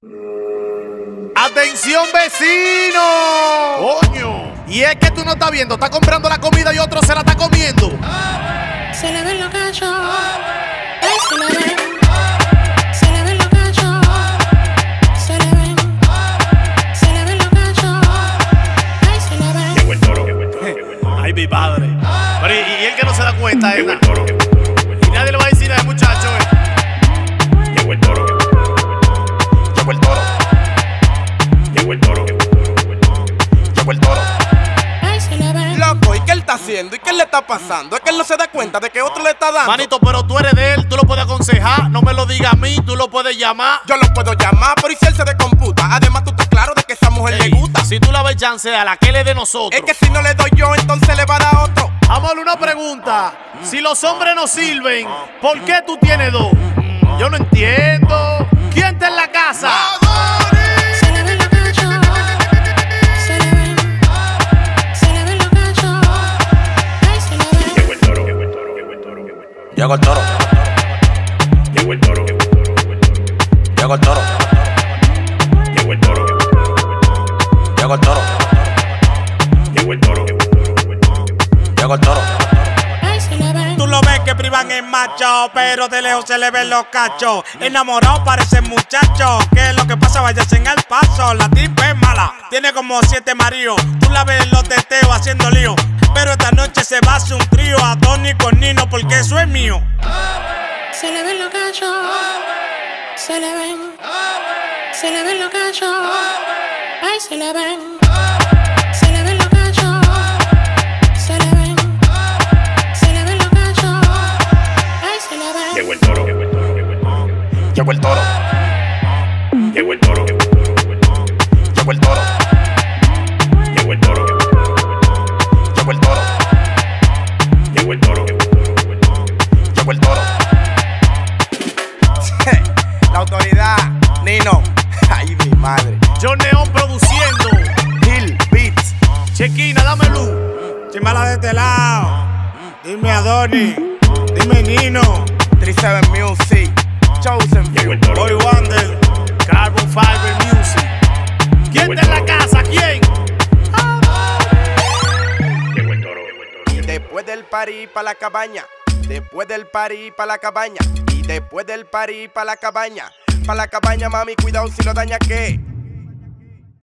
¡Atención, vecino! ¡Coño! Y es que tú no estás viendo, está comprando la comida y otro se la está comiendo. Se le ven los cachos. Ay, se le ven. Se le ven los cachos. Se le ven. Se le ven los cachos. Ay, se le ven. Llegó el toro, llegó el toro, llegó el toro. Ay, mi padre. Pero y él que no se da cuenta, Llegó ¿eh? el toro, llegó el toro. Y nadie le va a decir a ese muchacho, Llegó el toro, llegó el toro. Llegó el toro. Llegó el toro, llegó el toro. Llegó el toro. Ay, se le ven. Loco, ¿y qué él está haciendo? ¿Y qué le está pasando? Es que él no se da cuenta de que otro le está dando. Manito, pero tú eres de él, tú lo puedes aconsejar. No me lo digas a mí, tú lo puedes llamar. Yo lo puedo llamar, pero ¿y si él se descomputa? Además, tú estás claro de que esa mujer Ey, le gusta. si tú la ves chance a la que le de nosotros. Es que si no le doy yo, entonces le va a dar otro. Vamos a darle una pregunta. Si los hombres no sirven, ¿por qué tú tienes dos? Yo no entiendo. ¿Quién está en la casa? Se le ven los cachos. Se le ven. Se le ven los cachos. Ay, se le ven. Llegó el toro, llegó el toro, llegó el toro, llegó el toro. Llegó el toro. Llegó el toro, llegó el toro, llegó el toro. Llegó el toro. Llegó el toro, llegó el toro. Llegó el toro. Llegó el toro, llegó el toro, llegó el toro. Llegó el toro. Ay, se le ven. Tú lo ves que privan es macho, pero de lejos se le ven los cachos. Enamorado parece muchacho, que es lo que pasa, váyase en el paso. La tipa es mala, tiene como 7 maridos. Tú la ves en los teteos haciendo lío, pero esta noche se va a hacer un trío a Tony con Nino porque eso es mío. Se le ven los cachos. Se le ven. Se le ven los cachos. Ay, se le ven. Se le ven los cachos. Se le ven. Se le ven los cachos. Ay, se le ven. Llegó el toro, llegó el toro, llegó el toro. Llegó el toro. Llegó el toro, llegó el toro, llegó el toro. Llegó el toro. Llegó el toro, llegó el toro. Llegó el toro. Llegó el toro, llegó el toro, llegó el toro. Llegó el toro. La autoridad, Nino. Ay, mi madre. John Neon produciendo. Hill Beats. Chequina, dame luz. Chimala de este lado. Dime a Donny. Dime Nino. 37 Music. Chosen Llegó Few. el toro. Boy Wonder. Carbon Fiber Music. ¿Quién Llegó el está en la toro. casa? ¿Quién? Llegó el toro, llegó el toro. Y después del party pa' la cabaña. Después del party pa' la cabaña. Y después del party pa' la cabaña. Pa' la cabaña, mami, cuidado si lo daña que